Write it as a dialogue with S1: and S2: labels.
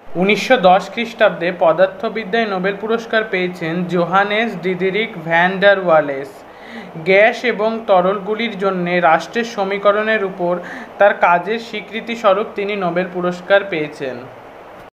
S1: 1910 খ্রিস্টাব্দে পদার্থবিদ্যায় নোবেল পুরস্কার পেয়েছেন Johannes Diderik van der Waals. Gas এবং তরলগুলির জন্য রাষ্ট্রের সমীকরণের উপর তার কাজের স্বীকৃতিস্বরূপ তিনি নোবেল পুরস্কার পেয়েছেন।